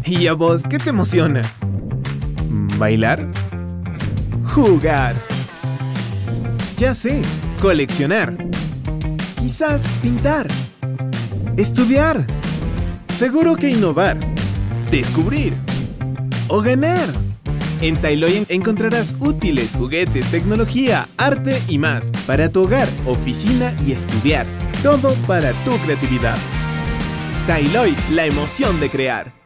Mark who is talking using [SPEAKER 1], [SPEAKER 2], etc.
[SPEAKER 1] ¿Y a vos qué te emociona? ¿Bailar? ¿Jugar? Ya sé, coleccionar. Quizás pintar. Estudiar. Seguro que innovar. Descubrir. O ganar. En Tailoy encontrarás útiles, juguetes, tecnología, arte y más para tu hogar, oficina y estudiar. Todo para tu creatividad. Tailoy, la emoción de crear.